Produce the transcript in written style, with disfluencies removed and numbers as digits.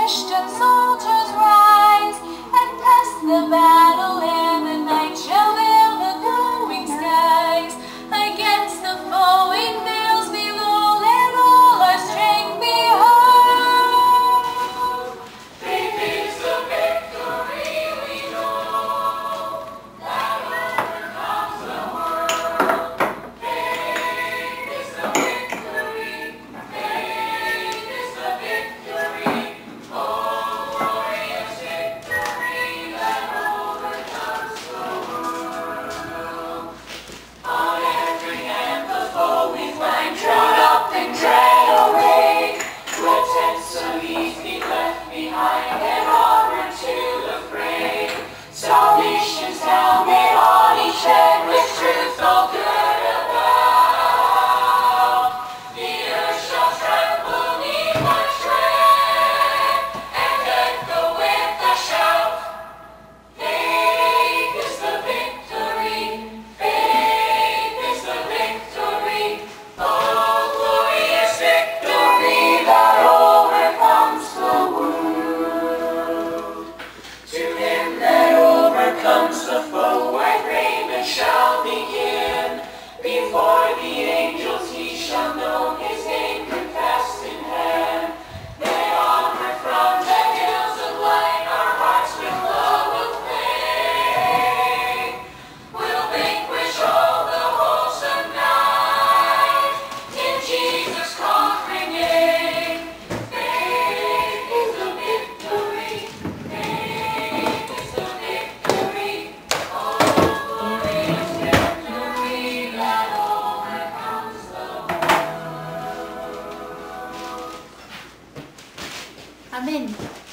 Christian soldiers rise and pass the battle, and the night shall veil the glowing skies. Against the flowing veils below, let all our strength behold. Faith is the victory we know, that overcomes the world. Faith is the victory, faith is the victory, oh glorious victory that overcomes the world. On every hand the foe we find, trod up and drag away. Let tents of ease be left behind, and onward to the fray. Salvation's helmet on each head, with truth all good about. The earth shall tremble 'neath our tread, and echo with a shout. Faith is the victory, faith is the victory, oh glorious victory that overcomes the world. To him that overcomes the foe, white raiment shall begin. Before the angels he shall know, his name confessed in heaven. Then onward from the hills of light, our hearts with love aflame, we'll vanquish all the wholesome night in Jesus' conquering name. Faith is the victory, faith is the victory, oh glorious victory that overcomes the world. Amen.